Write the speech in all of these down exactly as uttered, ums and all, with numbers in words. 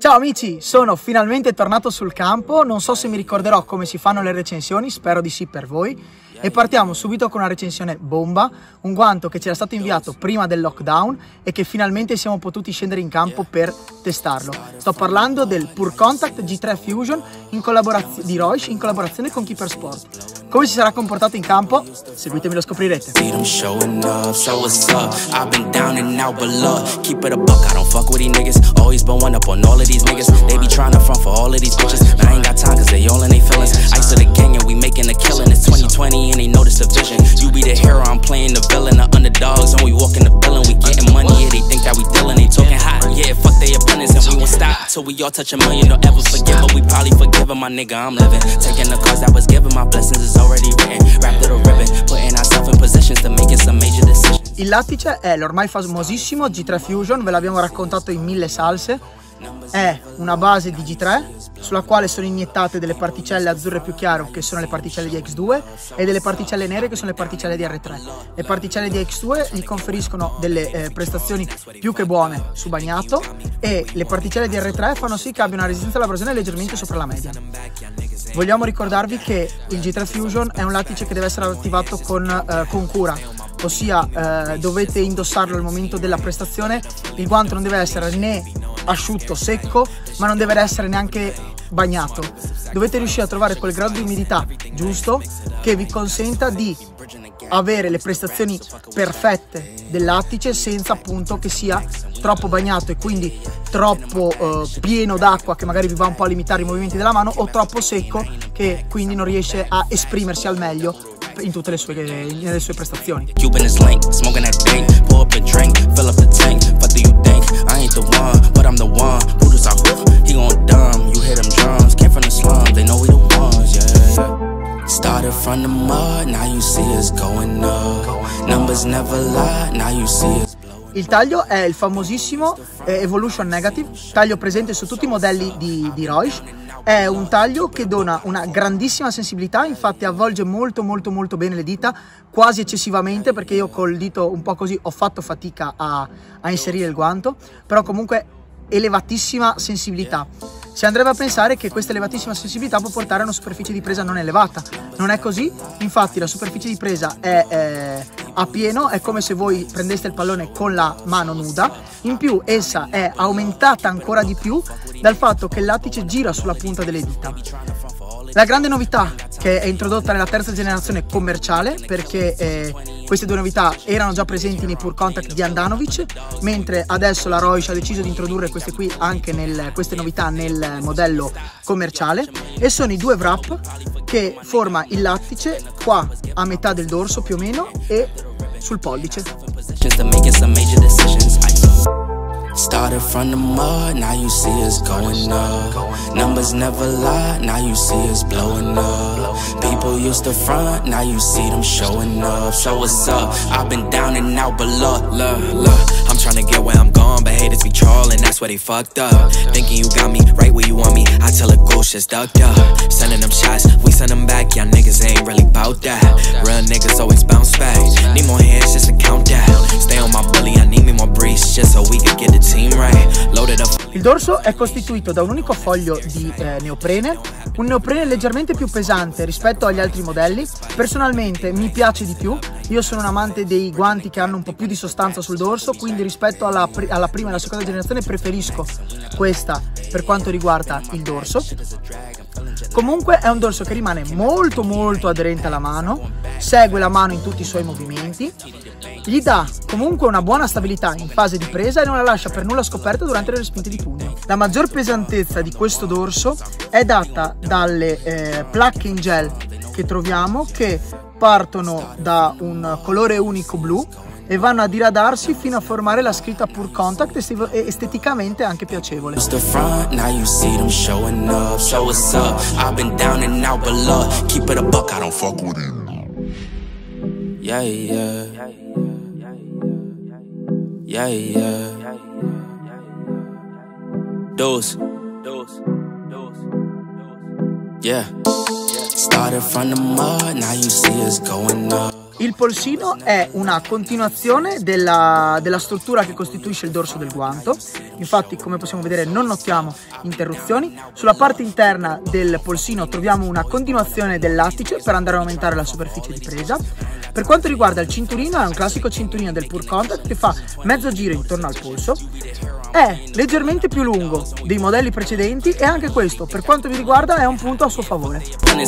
Ciao amici, sono finalmente tornato sul campo, non so se mi ricorderò come si fanno le recensioni, spero di sì per voi. E partiamo subito con una recensione bomba, un guanto che ci era stato inviato prima del lockdown e che finalmente siamo potuti scendere in campo per testarlo. Sto parlando del Pure Contact G tre Fusion in di Reusch in collaborazione con Keeper Sport. Come si sarà comportato in campo? Seguitemi, lo scoprirete. And they notice the vision. You be the hero, I'm playing the villain. The underdogs, and we walk in the building. We getting money, yeah, they think that we dealing. They talking hot, yeah, fuck they opponents. And we won't stop till we all touch a million. Don't ever forgive, but we probably forgive my nigga, I'm living. Taking the cards that was given, my blessings is already written. Wrapped little ribbon, putting ourselves in positions to make some major decisions. Il lattice è l'ormai famosissimo G tre Fusion, ve l'abbiamo raccontato in mille salse. È una base di G tre sulla quale sono iniettate delle particelle azzurre più chiaro, che sono le particelle di X due, e delle particelle nere che sono le particelle di R tre. Le particelle di X due gli conferiscono delle eh, prestazioni più che buone su bagnato, e le particelle di R tre fanno sì che abbia una resistenza all'abrasione leggermente sopra la media. Vogliamo ricordarvi che il G tre Fusion è un lattice che deve essere attivato con, eh, con cura, ossia eh, dovete indossarlo al momento della prestazione. Il guanto non deve essere né asciutto, secco, ma non deve essere neanche bagnato. Dovete riuscire a trovare quel grado di umidità giusto che vi consenta di avere le prestazioni perfette del lattice senza appunto che sia troppo bagnato e quindi troppo eh, pieno d'acqua, che magari vi va un po' a limitare i movimenti della mano, o troppo secco che quindi non riesce a esprimersi al meglio in tutte le sue, nelle sue prestazioni. Started from the mud, now you see us going up. Numbers never lie, now you see us. Il taglio è il famosissimo eh, Evolution Negative, taglio presente su tutti i modelli di, di Reusch. È un taglio che dona una grandissima sensibilità, infatti avvolge molto molto molto bene le dita, quasi eccessivamente, perché io col dito un po' così ho fatto fatica a, a inserire il guanto, però comunque elevatissima sensibilità. Si andrebbe a pensare che questa elevatissima sensibilità può portare a una superficie di presa non elevata. Non è così, infatti la superficie di presa è eh, a pieno, è come se voi prendeste il pallone con la mano nuda. In più essa è aumentata ancora di più dal fatto che il lattice gira sulla punta delle dita. La grande novità che è introdotta nella terza generazione commerciale, perché eh, queste due novità erano già presenti nei Pure Contact di Handanovic, mentre adesso la Reusch ha deciso di introdurre queste qui anche nel, queste novità nel modello commerciale, e sono i due wrap che forma il lattice qua a metà del dorso più o meno e sul pollice. Started from the mud, now you see us going up. Numbers never lie, now you see us blowing up. People used to front, now you see them showing up. So what's up? I've been down and out, but look, look, look. I'm trying to get where I'm going, but haters be trolling, that's where they fucked up. Thinking you got me right where you want me, I tell a ghost just ducked up. Sending them shots, we send them back, y'all niggas ain't really bout that. Real niggas always bounce back. Need more hands just to count that. Stay on my bully, I need me more breeze just so we can get the team right. Loaded up. Il dorso è costituito da un unico foglio di eh, neoprene, un neoprene leggermente più pesante rispetto agli altri modelli. Personalmente mi piace di più, io sono un amante dei guanti che hanno un po' più di sostanza sul dorso, quindi rispetto alla, alla prima e alla seconda generazione preferisco questa per quanto riguarda il dorso. Comunque è un dorso che rimane molto molto aderente alla mano, segue la mano in tutti i suoi movimenti, gli dà comunque una buona stabilità in fase di presa e non la lascia per nulla scoperta durante le respinte di pugno. La maggior pesantezza di questo dorso è data dalle eh, placche in gel che troviamo, che partono da un colore unico blu e vanno a diradarsi fino a formare la scritta Pure Contact, e esteticamente anche piacevole. Yeah, yeah. Yeah, yeah. Dose. Dose. Dose. Yeah. Started from the mud, now you see us going up. Il polsino è una continuazione della, della struttura che costituisce il dorso del guanto. Infatti, come possiamo vedere, non notiamo interruzioni. Sulla parte interna del polsino troviamo una continuazione del lattice per andare a aumentare la superficie di presa. Per quanto riguarda il cinturino, è un classico cinturino del Pure Contact che fa mezzo giro intorno al polso. È leggermente più lungo dei modelli precedenti e anche questo, per quanto mi riguarda, è un punto a suo favore.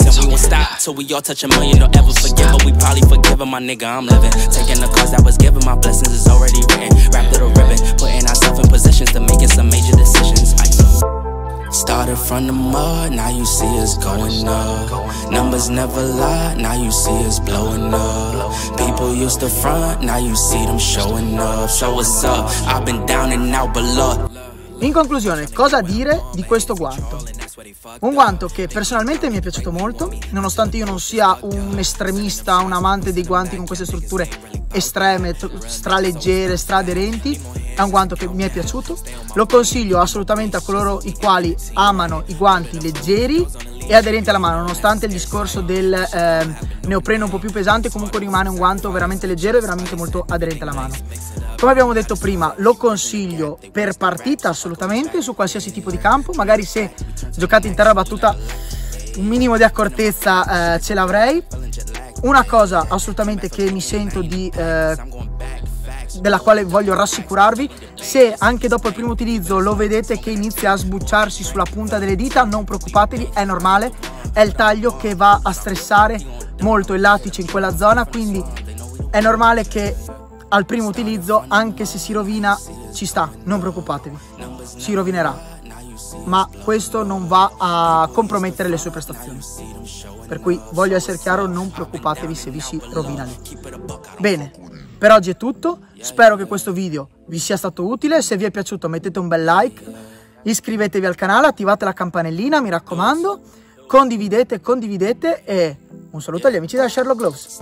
Started from the mud, now you see us going up. Numbers never lie, now you see us blowing up. People used to front, now you see them showing up. So what's up? I've been down and out below. In conclusione, cosa dire di questo guanto? Un guanto che personalmente mi è piaciuto molto, nonostante io non sia un estremista, un amante dei guanti con queste strutture estreme, straleggere, straaderenti. È un guanto che mi è piaciuto, lo consiglio assolutamente a coloro i quali amano i guanti leggeri e aderenti alla mano, nonostante il discorso del eh, neopreno un po' più pesante, comunque rimane un guanto veramente leggero e veramente molto aderente alla mano. Come abbiamo detto prima, lo consiglio per partita assolutamente, su qualsiasi tipo di campo, magari se giocate in terra battuta un minimo di accortezza eh, ce l'avrei. Una cosa assolutamente che mi sento di... Eh, della quale voglio rassicurarvi: se anche dopo il primo utilizzo lo vedete che inizia a sbucciarsi sulla punta delle dita, non preoccupatevi, è normale, è il taglio che va a stressare molto il lattice in quella zona, quindi è normale che al primo utilizzo, anche se si rovina, ci sta, non preoccupatevi, si rovinerà, ma questo non va a compromettere le sue prestazioni, per cui voglio essere chiaro, non preoccupatevi se vi si rovina lì. Bene, per oggi è tutto, spero che questo video vi sia stato utile. Se vi è piaciuto mettete un bel like, iscrivetevi al canale, attivate la campanellina, mi raccomando, condividete, condividete e un saluto agli amici della Sherlock Gloves.